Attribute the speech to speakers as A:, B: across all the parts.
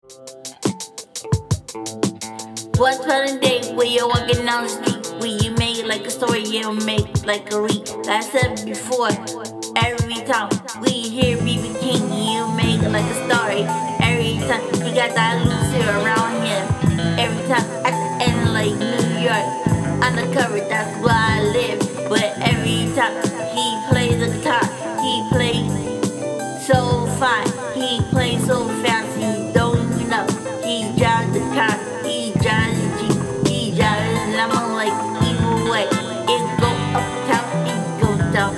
A: Once upon a day, where you're walking down the street, where you make like a story, you make like a read. Like I said before, every time we hear BB King, you make like a story. Every time he got that loose hair around him. Every time at the end, like New York, undercover, that's where I live. But every time he plays the guitar, he plays so fine, he plays so fast, he don't even know. He drives the car, he drives the Jeep, he drives the lemon like either way. It go uptown, it go down.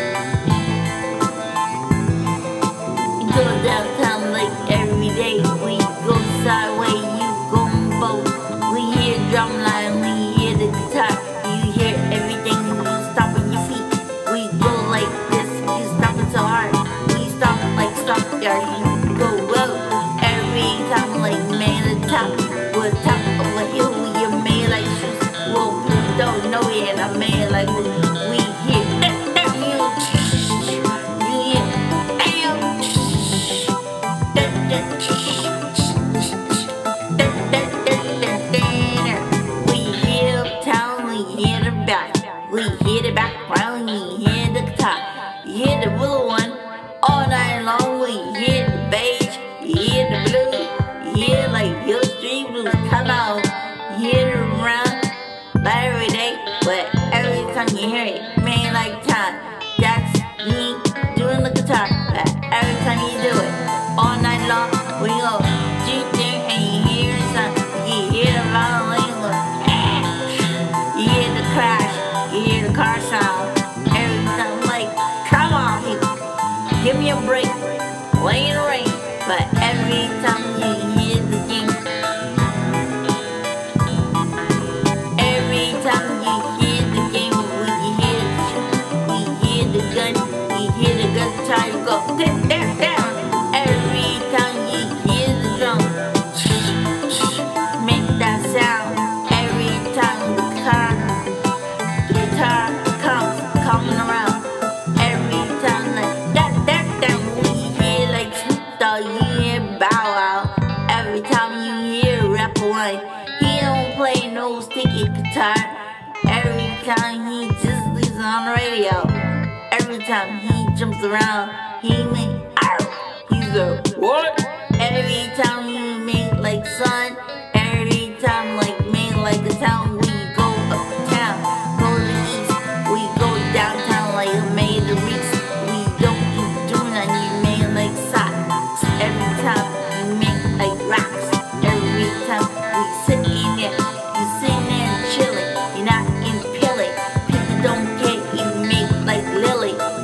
A: It go downtown like every day. We go sideways, you go both. We hear drumline, we hear the guitar. You hear everything, you stop on your feet. We go like this, you stomping so hard. We stop like stop there, you go whoa. Every time like man the top. We're top of a hill, we are made like shoes. Whoa, people don't know it, I'm made like we hear we hear the background, we hear the guitar, you hear the blue one all night long. We hear the bass, you hear the blue, you hear like your street blues come out. You hear it around like every day, but every time you hear it, man, like time. That's me doing the guitar, but every time you do it, all night long, we go deep there and you hear something. You hear the violin, you hear the crash, you hear the car sound. Every time, like, come on, people, give me a break, play in the rain. But every time you hear the game, every time you hear the game, we hear the gun, we hear the guitar, you go down. Every time you hear the drum, make that sound. Every time the guitar comes coming around. Every time like that, we hear like Snoop Dogg, you hear Bow Wow. Every time you hear rapper one, he don't play no sticky guitar. Every time he just leaves it on the radio. Every time he jumps around, he make he's a what? Every time he make like sun. Every time like make like a town. We go uptown, go to the east. We go downtown like a made the reach. We don't even do nothing, you make like socks. Every time you make like rocks. Every time we sit in there, you sitting there chilling. You're not in pilling. People don't care, you make like Lily.